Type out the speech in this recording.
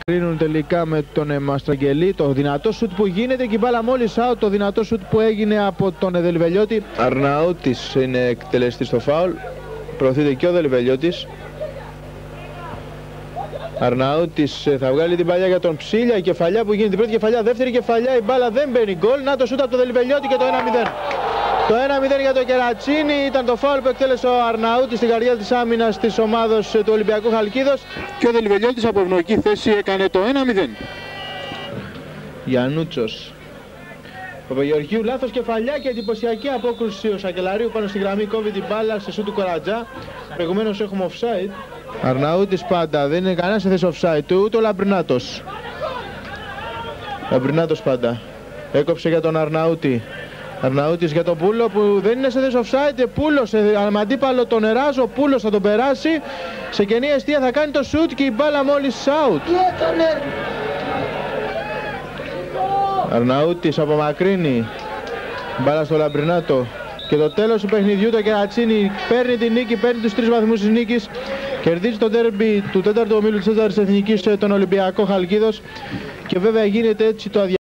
κρίνουν τελικά με τον Μαστραγγελή. Το δυνατό σουτ που γίνεται και η μπάλα μόλις out. Το δυνατό σουτ που έγινε από τον Δελβελιώτη. Αρναούτης είναι εκτελεστής στο φάουλ. Προωθείται και ο Δελβελιώτης. Αρναούτης θα βγάλει την παλιά για τον Ψήλια. Η κεφαλιά που γίνεται, την πρώτη κεφαλιά, δεύτερη κεφαλιά, η μπάλα δεν μπαίνει γκολ. Να το σούτ από τον Δελβελιώτη και το 1-0. Το 1-0 για το Κερατσίνι ήταν το φάουλ που εκτέλεσε ο Αρναούτης στην καρδιά της άμυνας της ομάδος του Ολυμπιακού Χαλκίδος. Και ο Δελβελιώτης από ευνοϊκή θέση έκανε το 1-0. Γιαννούτσος. Παπαγεωργίου, λάθος κεφαλιά και εντυπωσιακή απόκρουση ο Σακελαρίου πάνω στη γραμμή, κόβει την μπάλα σε σούτ του Κορατζά. Προηγουμένως έχουμε offside. Αρναούτης πάντα, δεν είναι κανένα σε θέση offside του, ούτε ο Λαμπρινάτος. Λαμπρινάτος πάντα. Έκοψε για τον Αρναούτη. Αρναούτης για τον Πούλο που δεν είναι σε θέση offside. Πούλος με αντίπαλο τον Εράζο. Πούλος θα τον περάσει. Σε κενή εστία θα κάνει το σούτ και η μπάλα μόλις out. Αρναούτης απομακρύνει. Μπάλα στο Λαμπρινάτο. Και το τέλος του παιχνιδιού, το Κερατσίνι παίρνει την νίκη, παίρνει τους 3 βαθμούς της νίκης. Κερδίζει το ντέρμπι του 4ου ομίλου της 4ης Εθνικής τον Ολυμπιακό Χαλκίδος. Και βέβαια γίνεται έτσι το